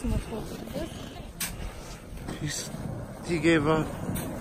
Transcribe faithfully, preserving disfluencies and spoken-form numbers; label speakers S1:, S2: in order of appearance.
S1: much hope for this.
S2: He's, he gave up.